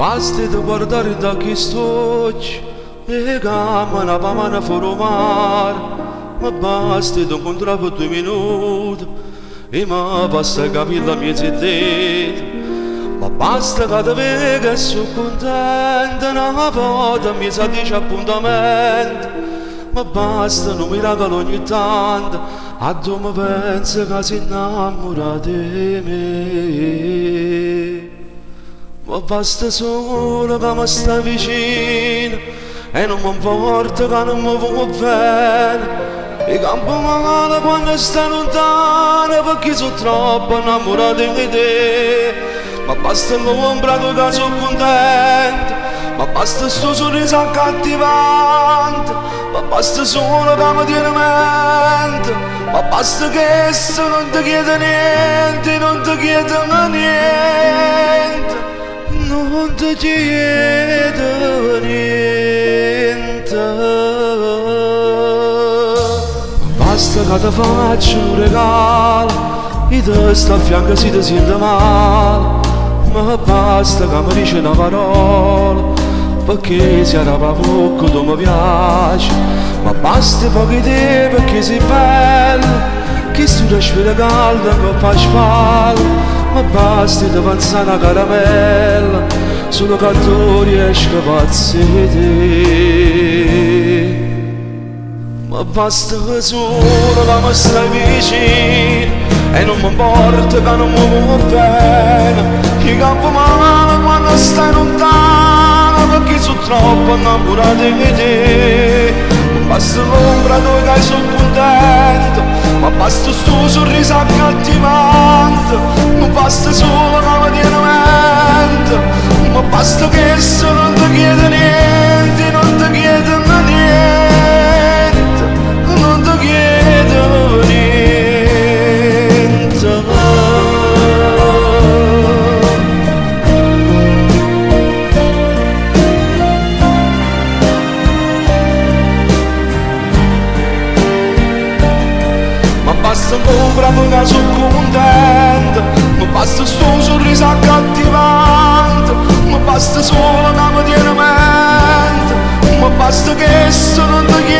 basta di guardare da chi stocci e cammina pa mano fuori mare, ma basta di incontrare per 2 minuti e mi passa capire mia zittetta, ma basta che ti vedo e sono contenta una volta mi sa dice appuntamento, ma basta non mi regalo ogni tanto a dove pensa che si innamora di me. Ma basta solo che mi sta vicino e non mi importa che non mi vuoi bene, e campo male quando sta lontano perché sono troppo innamorato di te. Ma basta l'ombra che sono contento, ma basta sto sorriso accattivante, ma basta solo che mi tiene mente, ma basta che esso non ti chiede niente, non ti chiede niente, non ti chiede niente. Basta che ti faccio un regalo e te sta a fianco se ti senti male, ma basta che mi dici una parola perché si era poco tu mi piaci, ma basta pochi te perché sei bella, che tu respira calda che fa spalla, ma basta ti pensare una caramella solo che tu riesci a pazzi te. Ma basta solo che mi stai vicino e non mi importa che non mi vuoi bene, che campo male quando stai lontano perché sono troppo innamorato di te. Ma basta l'ombra dove che sono contento, ma basta sto sorriso accattivante, ma basta solo che mi tiene mente, ma basta che esso non ti chiede niente, non ti chiede niente, non ti chiede niente. Basta l'ombra che sono contenta, ma basta sto sorriso accattivante, ma basta solo che mi tiene mente, ma basta che esso non ti